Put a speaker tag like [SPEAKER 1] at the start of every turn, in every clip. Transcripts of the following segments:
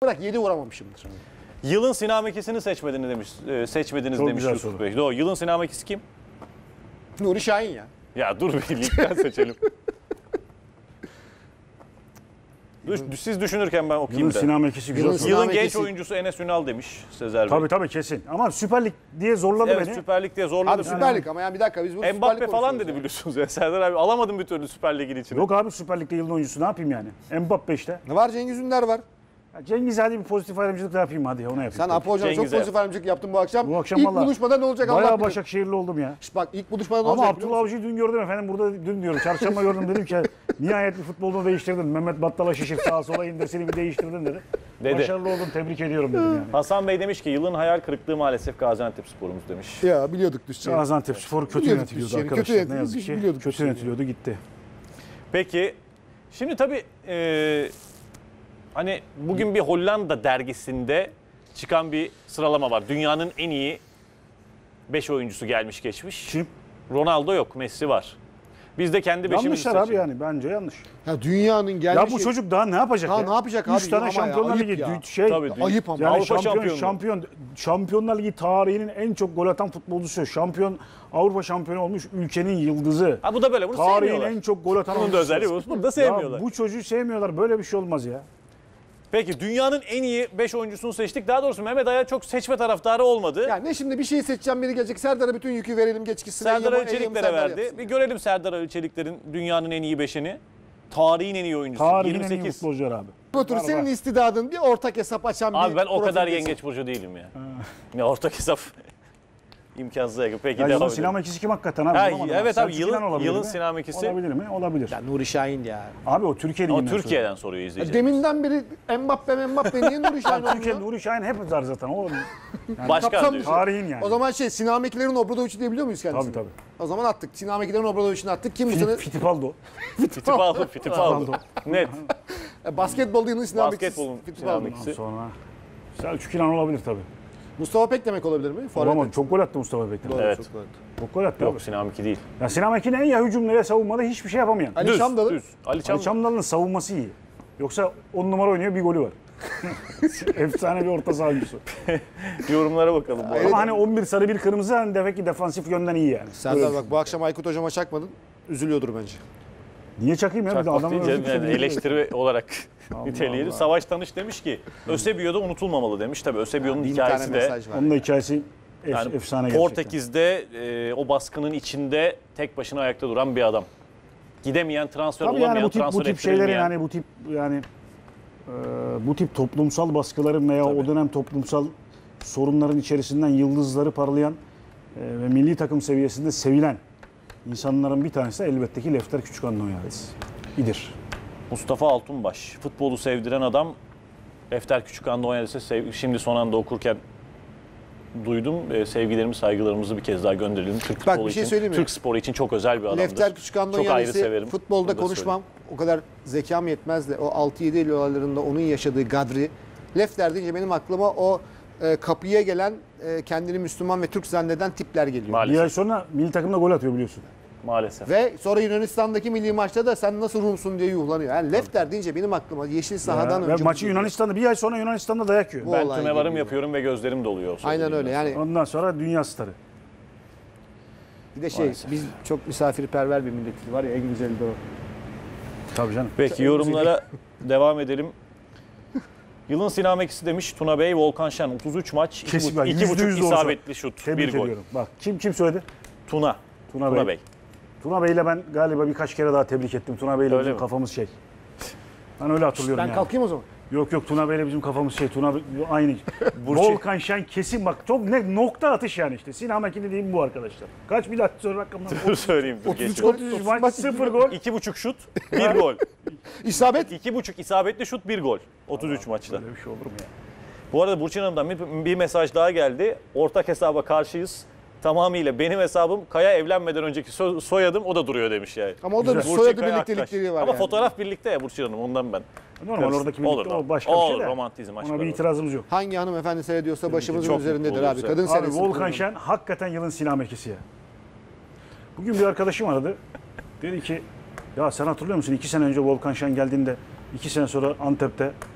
[SPEAKER 1] Bırak 7 vuramamışımdır.
[SPEAKER 2] Yılın sinamekisini seçmediniz
[SPEAKER 3] Çok
[SPEAKER 2] demiş
[SPEAKER 3] güzel
[SPEAKER 2] Yusuf
[SPEAKER 3] soru.
[SPEAKER 2] Bey. Doğru. Yılın sinamekisi kim?
[SPEAKER 1] Nuri Şahin ya.
[SPEAKER 2] Ya dur bir ligden seçelim. Siz düşünürken ben
[SPEAKER 3] Yılın
[SPEAKER 2] okuyayım da.
[SPEAKER 3] sinamekisi güzel
[SPEAKER 1] Yılın
[SPEAKER 3] soru.
[SPEAKER 2] Yılın
[SPEAKER 1] Sinamekisi-
[SPEAKER 2] genç oyuncusu Enes Ünal demiş Sezer Bey.
[SPEAKER 3] Tabii kesin. Ama Süper Lig diye zorladı
[SPEAKER 2] Evet,
[SPEAKER 3] beni.
[SPEAKER 2] Süper Lig diye zorladı.
[SPEAKER 1] Abi Süper Lig ama yani bir dakika biz bunu Süper Lig
[SPEAKER 2] Mbappe falan
[SPEAKER 1] konuşuyoruz
[SPEAKER 2] dedi
[SPEAKER 1] ya.
[SPEAKER 2] biliyorsunuz ya. Serdar abi alamadım bir türlü Süper Lig'in içine.
[SPEAKER 3] Yok abi Süper Lig'de yılın oyuncusu ne yapayım yani? Mbappe işte.
[SPEAKER 1] Ne var, Cengiz Ünder var.
[SPEAKER 3] Ya Cengiz hadi bir pozitif ayrımcılık da yapayım hadi ona yapayım.
[SPEAKER 1] Sen Apo Hoca'na çok
[SPEAKER 2] Cengiz'e.
[SPEAKER 1] pozitif ayrımcılık yaptın bu akşam.
[SPEAKER 3] Bu akşam
[SPEAKER 1] İlk
[SPEAKER 3] vallahi
[SPEAKER 1] buluşmada ne olacak Allah
[SPEAKER 3] Bayağı
[SPEAKER 1] bilir.
[SPEAKER 3] Başakşehirli oldum ya.
[SPEAKER 1] İşte bak ilk buluşmada ne
[SPEAKER 3] Ama
[SPEAKER 1] olacak biliyor
[SPEAKER 3] Abdullah
[SPEAKER 1] musun?
[SPEAKER 3] Avcı'yı dün gördüm efendim. Burada dün diyorum. Çarşamba gördüm dedim ki nihayet bir futbolunu değiştirdin. Mehmet Battal'a şişir sağa sola indirsini bir değiştirdin dedi.
[SPEAKER 2] Dedi.
[SPEAKER 3] Başarılı oldun tebrik ediyorum dedim yani.
[SPEAKER 2] Hasan Bey demiş ki yılın hayal kırıklığı maalesef Gaziantepspor'umuz demiş.
[SPEAKER 1] Ya biliyorduk düşeceğini.
[SPEAKER 3] Gaziantep Spor kötü
[SPEAKER 1] Biliyorduk
[SPEAKER 3] yönetiliyordu
[SPEAKER 1] düşeceğini, kötü
[SPEAKER 3] arkadaşlar. Ne
[SPEAKER 1] yönetiliyordu,
[SPEAKER 3] yazık
[SPEAKER 1] biz
[SPEAKER 3] ki
[SPEAKER 1] biliyorduk
[SPEAKER 3] kötü
[SPEAKER 1] düşeceğini.
[SPEAKER 3] yönetiliyordu gitti.
[SPEAKER 2] Peki şimdi tabii hani bugün bir Hollanda dergisinde çıkan bir sıralama var. Dünyanın en iyi 5 oyuncusu gelmiş geçmiş.
[SPEAKER 3] Kim?
[SPEAKER 2] Ronaldo yok, Messi var. Biz de kendi beşimizi
[SPEAKER 3] Yanlışlar abi
[SPEAKER 2] seçelim.
[SPEAKER 3] yani bence yanlış.
[SPEAKER 1] Ya dünyanın gelmiş.
[SPEAKER 3] Ya bu çocuk daha ne yapacak
[SPEAKER 1] Daha
[SPEAKER 3] ya?
[SPEAKER 1] ne yapacak
[SPEAKER 3] 3
[SPEAKER 1] abi?
[SPEAKER 3] tane
[SPEAKER 1] Ama ya,
[SPEAKER 3] Şampiyonlar
[SPEAKER 1] ayıp
[SPEAKER 3] Ligi
[SPEAKER 1] ya.
[SPEAKER 3] şey.
[SPEAKER 2] Tabii,
[SPEAKER 1] Ayıp ama.
[SPEAKER 3] Yani
[SPEAKER 2] Avrupa
[SPEAKER 3] Şampiyonlar Ligi tarihinin en çok gol atan futbolcusu. Avrupa şampiyonu olmuş ülkenin yıldızı.
[SPEAKER 2] Ha bu da böyle. Bunu
[SPEAKER 3] Tarihin
[SPEAKER 2] sevmiyorlar.
[SPEAKER 3] en çok gol atan
[SPEAKER 2] Bunun da özelliği bu. Bunu da sevmiyorlar.
[SPEAKER 3] Ya bu çocuğu sevmiyorlar. Böyle bir şey olmaz ya.
[SPEAKER 2] Peki dünyanın en iyi 5 oyuncusunu seçtik. Daha doğrusu Mehmet Aya çok seçme taraftarı olmadı.
[SPEAKER 1] Ya ne şimdi bir şey seçeceğim, biri gelecek. Serdar'a bütün yükü verelim geç gitsin.
[SPEAKER 2] Serdar
[SPEAKER 1] Eyyam-
[SPEAKER 2] Ali Çelikler'e
[SPEAKER 1] Serdar
[SPEAKER 2] verdi.
[SPEAKER 1] yapsın.
[SPEAKER 2] Bir görelim Serdar Ali Çelikler'in dünyanın en iyi 5'ini. Tarihin en iyi oyuncusu.
[SPEAKER 3] Tarihin en iyi
[SPEAKER 2] 28.
[SPEAKER 3] futbolcular abi.
[SPEAKER 1] Otur senin istidadın bir ortak hesap açan bir
[SPEAKER 2] Abi ben o kadar
[SPEAKER 1] profil
[SPEAKER 2] yengeç burcu değilim ya. Ne ortak hesap. İmkansıza yakın. Peki
[SPEAKER 3] Ya
[SPEAKER 2] devam
[SPEAKER 3] yılın
[SPEAKER 2] edelim.
[SPEAKER 3] sinamekisi kim hakikaten abi?
[SPEAKER 2] Ha,
[SPEAKER 3] Bulamadım
[SPEAKER 2] evet abi,
[SPEAKER 3] Selçuk İnan olabilir
[SPEAKER 2] yılın
[SPEAKER 3] mi?
[SPEAKER 2] sinamekisi.
[SPEAKER 3] Olabilir mi? Olabilir.
[SPEAKER 1] Ya Nuri Şahin ya.
[SPEAKER 3] Abi o Türkiye
[SPEAKER 2] Ama
[SPEAKER 3] Ligi'nden
[SPEAKER 2] Türkiye'den soruyor izleyici.
[SPEAKER 1] Deminden beri Mbappe niye Nuri Şahin
[SPEAKER 3] sonra. Türkiye
[SPEAKER 1] olmuyor?
[SPEAKER 3] Nuri Şahin hep var zaten. O
[SPEAKER 2] Başkan
[SPEAKER 1] kapsam
[SPEAKER 2] diyor.
[SPEAKER 1] dışı.
[SPEAKER 3] tarihin yani.
[SPEAKER 1] O zaman Sinamekilerin Obradovic'i diyebiliyor muyuz kendisini?
[SPEAKER 3] Tabii.
[SPEAKER 1] O zaman attık. Sinamekilerin Obradovic'ini attık. Kim bu sene?
[SPEAKER 3] Fittipaldo.
[SPEAKER 2] Fittipaldo. Net.
[SPEAKER 1] Basketbol yılının Sinamekisi.
[SPEAKER 2] Basketbolun
[SPEAKER 1] Fittipaldo.
[SPEAKER 2] Sinamekisi.
[SPEAKER 3] Sonra Selçuk İnan olabilir tabii.
[SPEAKER 1] Mustafa Pek demek olabilir mi?
[SPEAKER 3] Olamam. Çok gol attı Mustafa Bekler.
[SPEAKER 1] Doğru,
[SPEAKER 2] Evet.
[SPEAKER 1] çok doğru.
[SPEAKER 3] Çok gol attı
[SPEAKER 2] Yok
[SPEAKER 3] abi.
[SPEAKER 2] Sinamiki değil.
[SPEAKER 3] Ya Sinan Ekin en ya hücumda ya savunmada hiçbir şey yapamayan.
[SPEAKER 1] Ali
[SPEAKER 2] Düz.
[SPEAKER 1] Çamdalı.
[SPEAKER 2] Düz. Ali
[SPEAKER 3] Ali
[SPEAKER 2] Çamdalı.
[SPEAKER 3] Çamdalı'nın savunması iyi. Yoksa 10 numara oynuyor bir golü var. Efsane bir orta saha oyuncusu.
[SPEAKER 2] Yorumlara bakalım. bu arada.
[SPEAKER 3] Ama hani 11 sarı bir kırmızı hani demek ki defansif yönden iyi yani.
[SPEAKER 1] Serdar bak bu akşam Aykut hocama çakmadın. Üzülüyordur bence.
[SPEAKER 3] Niye çakayım ya? Bir de
[SPEAKER 2] Çakmak
[SPEAKER 3] adamı
[SPEAKER 2] değil canım, yani eleştiri olarak
[SPEAKER 3] Allah
[SPEAKER 2] niteleyelim.
[SPEAKER 3] Allah.
[SPEAKER 2] Savaş Tanış demiş ki Ösebiyo'da unutulmamalı demiş. Tabii Ösebiyo'nun
[SPEAKER 1] Bin tane
[SPEAKER 2] hikayesi de
[SPEAKER 1] mesaj var.
[SPEAKER 3] Onun da hikayesi
[SPEAKER 2] yani
[SPEAKER 3] efsane gerçekten.
[SPEAKER 2] Portekiz'de o baskının içinde tek başına ayakta duran bir adam. Gidemeyen, transfer
[SPEAKER 3] Tabii
[SPEAKER 2] olamayan,
[SPEAKER 3] yani
[SPEAKER 2] transfer
[SPEAKER 3] bu tip şeylerin
[SPEAKER 2] ettirilmeyen.
[SPEAKER 3] yani bu tip toplumsal baskıların veya o dönem toplumsal sorunların içerisinden yıldızları parlayan ve milli takım seviyesinde sevilen insanların bir tanesi de elbette ki Lefter Küçükhanlıoğlu'dur.
[SPEAKER 2] Mustafa Altunbaş, futbolu sevdiren adam. Lefter Küçükhanlıoğlu'ya şimdi son anda okurken duydum. Sevgilerimizi, saygılarımızı bir kez daha gönderelim. Türk
[SPEAKER 1] Bak,
[SPEAKER 2] futbolu
[SPEAKER 1] bir şey
[SPEAKER 2] için,
[SPEAKER 1] söyleyeyim mi?
[SPEAKER 2] Türk sporu için çok özel bir adamdır.
[SPEAKER 1] Lefter Küçükhan'dan
[SPEAKER 2] Çok ayrı
[SPEAKER 1] yanesi
[SPEAKER 2] severim.
[SPEAKER 1] futbolda
[SPEAKER 2] Bunu da
[SPEAKER 1] konuşmam. O kadar zekam yetmez de o 6-7 Eylül olaylarında onun yaşadığı gadri. Lefter deyince benim aklıma o kapıya gelen kendini Müslüman ve Türk zanneden tipler geliyor.
[SPEAKER 3] Bir
[SPEAKER 2] Maalesef.
[SPEAKER 3] ay sonra milli takımda gol atıyor biliyorsun.
[SPEAKER 2] Maalesef.
[SPEAKER 1] Ve sonra Yunanistan'daki milli maçta da sen nasıl Rumsun diye yuhlanıyor. Yani Lefter deyince benim aklıma yeşil sahadan
[SPEAKER 3] Ve
[SPEAKER 1] önce...
[SPEAKER 3] maçı Yunanistan'da bir ay sonra Yunanistan'da dayak yiyor.
[SPEAKER 1] Bu
[SPEAKER 2] Ben
[SPEAKER 1] olay
[SPEAKER 2] tümevarım
[SPEAKER 1] geliyor.
[SPEAKER 2] yapıyorum ve gözlerim doluyor. o
[SPEAKER 1] Aynen
[SPEAKER 2] söylediğimden
[SPEAKER 1] öyle yani
[SPEAKER 3] Ondan sonra dünya starı.
[SPEAKER 1] bir de biz çok misafirperver bir milletiz var ya en güzeli de o.
[SPEAKER 3] Tabii canım.
[SPEAKER 2] Peki yorumlara devam edelim. Yılın sinamekisi demiş Tuna Bey, Volkan Şen 33 maç,
[SPEAKER 3] Kesin bak,
[SPEAKER 2] 2,5
[SPEAKER 3] %100 olsa.
[SPEAKER 2] isabetli şut,
[SPEAKER 3] Tebrik
[SPEAKER 2] 1 gol.
[SPEAKER 3] ediyorum. Bak kim söyledi?
[SPEAKER 2] Tuna
[SPEAKER 3] Tuna
[SPEAKER 2] Bey.
[SPEAKER 3] Tuna Bey'le ben galiba birkaç kere daha tebrik ettim. Tuna Bey'le
[SPEAKER 2] Öyle
[SPEAKER 3] bizim
[SPEAKER 2] mi?
[SPEAKER 3] kafamız şey. Ben öyle hatırlıyorum
[SPEAKER 1] Ben
[SPEAKER 3] yani.
[SPEAKER 1] kalkayım o zaman.
[SPEAKER 3] Yok Tuna Bey'le bizim kafamız şey. Aynı. Volkan Şen kesin bak çok net nokta atış yani işte. Sinan Ekin dediğim bu arkadaşlar. Kaç bir daha söyle rakamını.
[SPEAKER 2] Dur söyleyeyim. Dur
[SPEAKER 1] 33
[SPEAKER 2] geçiyorum.
[SPEAKER 3] 33 maç 0 gol.
[SPEAKER 2] 2,5 şut, 1 gol.
[SPEAKER 1] İsabet.
[SPEAKER 2] 2,5 isabetli şut, 1 gol. 33 maçta.
[SPEAKER 3] Böyle bir şey olur mu ya?
[SPEAKER 2] Bu arada Burçin Hanım'dan bir mesaj daha geldi. Ortak hesaba karşıyız. Tamamıyla benim hesabım Kaya evlenmeden önceki soyadım o da duruyor demiş yani.
[SPEAKER 1] Ama o da bir
[SPEAKER 2] Burçin
[SPEAKER 1] soyadı
[SPEAKER 2] Kaya
[SPEAKER 1] birliktelikleri var
[SPEAKER 2] Ama
[SPEAKER 1] yani.
[SPEAKER 2] fotoğraf birlikte ya Burçin Hanım ondan ben.
[SPEAKER 3] Normal
[SPEAKER 2] Karıştı.
[SPEAKER 3] oradaki birlikte
[SPEAKER 2] Olur,
[SPEAKER 3] o başka bir şey
[SPEAKER 2] olur,
[SPEAKER 3] de.
[SPEAKER 2] romantizm aşk
[SPEAKER 3] Ona bir
[SPEAKER 2] var.
[SPEAKER 3] itirazımız yok.
[SPEAKER 1] Hangi hanımefendi seyrediyorsa başımızın
[SPEAKER 2] Çok
[SPEAKER 1] üzerindedir
[SPEAKER 2] mutlu
[SPEAKER 1] abi.
[SPEAKER 2] oluruz
[SPEAKER 1] Kadın
[SPEAKER 3] Abi
[SPEAKER 1] seyretsin.
[SPEAKER 3] Volkan Şen hakikaten yılın sinamekisi ya. Bugün bir arkadaşım aradı. Dedi ki ya sen hatırlıyor musun 2 sene önce Volkan Şen geldiğinde 2 sene sonra Antep'te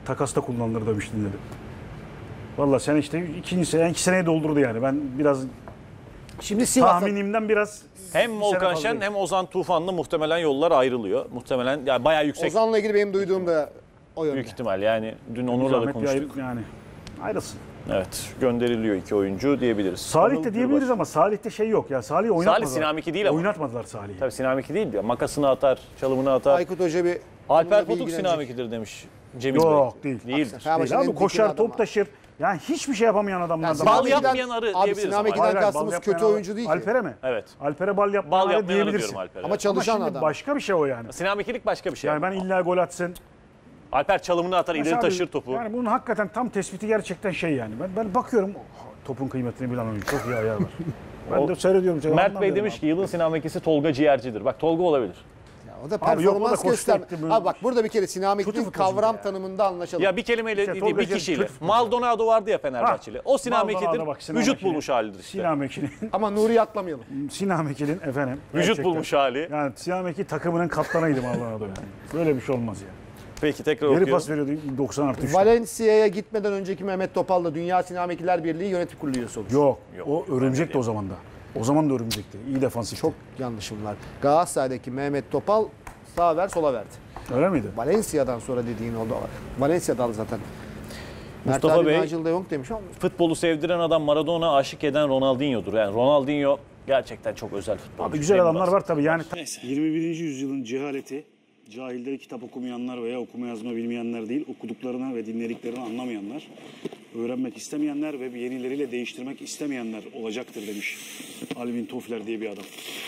[SPEAKER 3] takasta kullanılır demiştin dedi. Vallahi sen işte iki seneyi doldurdu yani. Ben biraz
[SPEAKER 1] Şimdi Sivas'a
[SPEAKER 3] tahminimden biraz
[SPEAKER 2] Hem
[SPEAKER 3] bir
[SPEAKER 2] Volkan
[SPEAKER 3] sene
[SPEAKER 2] Şen
[SPEAKER 3] fazla.
[SPEAKER 2] hem Ozan Tufan'la muhtemelen yollar ayrılıyor. Muhtemelen yani bayağı yüksek
[SPEAKER 1] Ozan'la ilgili benim duyduğum da o yönde.
[SPEAKER 2] büyük ihtimal. Yani dün Onur'la da
[SPEAKER 3] Zahmet bir
[SPEAKER 2] konuştuk.
[SPEAKER 3] yani ayrılsın.
[SPEAKER 2] Evet, gönderiliyor 2 oyuncu diyebiliriz.
[SPEAKER 3] Salih
[SPEAKER 2] Anıl
[SPEAKER 3] de diyebiliriz
[SPEAKER 2] Gürbaş.
[SPEAKER 3] ama Salih'te şey yok ya. Salih'i oynatmadılar.
[SPEAKER 2] Salih Sinamiki değil ama.
[SPEAKER 3] Oynatmadılar Salih'i.
[SPEAKER 2] Tabii Sinamiki değil diyor. Makasını atar, çalımını atar.
[SPEAKER 1] Aykut Hoca bir
[SPEAKER 2] Alper
[SPEAKER 1] onunla
[SPEAKER 2] Potuk
[SPEAKER 1] bilgilenecek.
[SPEAKER 2] Sinamiki'dir demiş Cemil
[SPEAKER 3] Yok
[SPEAKER 2] Bey.
[SPEAKER 3] değil.
[SPEAKER 2] Değildir.
[SPEAKER 1] Fenerbahçe'nin
[SPEAKER 3] Değil
[SPEAKER 1] en
[SPEAKER 3] abi, koşar,
[SPEAKER 1] dikili adamı.
[SPEAKER 3] top taşır. Yani hiçbir şey yapamayan adamlardan.
[SPEAKER 2] Bal
[SPEAKER 1] Sinamiki'den-
[SPEAKER 2] yapmayan arı
[SPEAKER 1] Abi
[SPEAKER 2] diyebiliriz ama.
[SPEAKER 1] Sinamiki'den
[SPEAKER 3] Hayır, hayır,
[SPEAKER 1] kastımız
[SPEAKER 3] bal
[SPEAKER 1] kötü
[SPEAKER 3] yapmayan
[SPEAKER 1] oyuncu değil ki.
[SPEAKER 3] Alper'e mi?
[SPEAKER 2] Evet.
[SPEAKER 3] Alper'e bal yapmayan
[SPEAKER 2] Bal
[SPEAKER 3] arı
[SPEAKER 2] yapmayan arı
[SPEAKER 3] diyebilirsin.
[SPEAKER 2] diyorum Alper'e.
[SPEAKER 1] Ama çalışan
[SPEAKER 3] Ama şimdi
[SPEAKER 1] adam.
[SPEAKER 3] başka bir şey o yani.
[SPEAKER 2] Sinamikilik başka bir şey.
[SPEAKER 3] Yani ben illa gol atsın.
[SPEAKER 2] Alper çalımını atar, ileri
[SPEAKER 3] Mesela
[SPEAKER 2] taşır topu.
[SPEAKER 3] Yani bunun hakikaten tam tespiti gerçekten şey yani. Ben bakıyorum topun kıymetini bilen oyuncu. Çok iyi ayağı var. Ben de seyrediyorum.
[SPEAKER 2] Mert Bey
[SPEAKER 3] anlamıyorum
[SPEAKER 2] demiş
[SPEAKER 3] abi.
[SPEAKER 2] ki yılın Sinamikisi Tolga Ciğerci'dir. Bak Tolga olabilir.
[SPEAKER 1] Ya o da
[SPEAKER 3] Abi yok, o da
[SPEAKER 1] performans
[SPEAKER 3] koştu
[SPEAKER 1] göster.
[SPEAKER 3] etti böyle.
[SPEAKER 1] Abi bak burada bir kere
[SPEAKER 3] Kötü
[SPEAKER 1] Sinamiki'nin
[SPEAKER 3] futbolcu
[SPEAKER 1] kavram
[SPEAKER 3] ya.
[SPEAKER 1] tanımında anlaşalım.
[SPEAKER 2] Ya bir kelimeyle
[SPEAKER 3] İşte
[SPEAKER 2] değil,
[SPEAKER 3] Tolga
[SPEAKER 2] bir
[SPEAKER 3] Ciğer
[SPEAKER 2] kişiyle.
[SPEAKER 3] kötü futbolcu.
[SPEAKER 2] Maldonado vardı ya Fenerbahçeli. O Sinamiki'dir.
[SPEAKER 3] Maldonado bak, Sinan
[SPEAKER 2] Vücut
[SPEAKER 3] Mekili.
[SPEAKER 2] bulmuş halidir işte.
[SPEAKER 3] Sinan Mekil'in.
[SPEAKER 1] Ama Nuri'yi atlamayalım.
[SPEAKER 3] Sinan Mekil'in efendim.
[SPEAKER 2] Vücut
[SPEAKER 3] gerçekten.
[SPEAKER 2] bulmuş hali.
[SPEAKER 3] Yani Sinan Mekil takımının kaptanıydı Maldonado yani. Böyle bir şey olmaz ya.
[SPEAKER 2] Peki tekrar
[SPEAKER 3] Geri
[SPEAKER 2] okuyorum.
[SPEAKER 3] pas veriyordu 90+3'te.
[SPEAKER 1] Valencia'ya gitmeden önceki Mehmet Topal da Dünya Sinamikiler Birliği Yönetim Kurulu üyesi olmuş.
[SPEAKER 3] Yok.
[SPEAKER 2] Yok,
[SPEAKER 3] O örümcekti o zaman da. O zaman da örümcekti. İyi defansifti.
[SPEAKER 1] Çok yanlışım var. Galatasaray'daki Mehmet Topal sağa ver sola verdi.
[SPEAKER 3] Öyle miydi?
[SPEAKER 1] Valencia'dan sonra dediğin oldu. Valencia'dan zaten. Mert
[SPEAKER 2] Mustafa
[SPEAKER 1] abi
[SPEAKER 2] Bey-
[SPEAKER 1] Nigel de Jong demiş ama
[SPEAKER 2] Futbolu sevdiren adam Maradona, aşık eden Ronaldinho'dur. Yani Ronaldinho gerçekten çok özel futbolcu.
[SPEAKER 3] Abi güzel
[SPEAKER 2] En
[SPEAKER 3] adamlar
[SPEAKER 2] basit.
[SPEAKER 3] var tabii. Yani 21. yüzyılın cehaleti, cahilleri kitap okumayanlar veya okuma yazma bilmeyenler değil, okuduklarını ve dinlediklerini anlamayanlar, öğrenmek istemeyenler ve yenileriyle değiştirmek istemeyenler olacaktır demiş Alvin Toffler diye bir adam.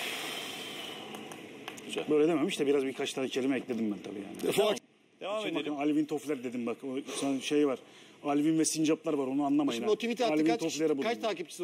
[SPEAKER 2] Güzel.
[SPEAKER 3] Böyle dememiş de biraz birkaç tane kelime ekledim ben tabii yani.
[SPEAKER 2] Devam
[SPEAKER 3] Şimdi
[SPEAKER 2] edelim.
[SPEAKER 3] bakın Alvin Toffler dedim bak. O şey var. Alvin ve sincaplar var onu anlamayın.
[SPEAKER 1] Şimdi o tweet'i attı
[SPEAKER 3] Alvin
[SPEAKER 1] kaç,
[SPEAKER 3] Toffler'e
[SPEAKER 1] kaç
[SPEAKER 3] bulun.
[SPEAKER 1] takipçisi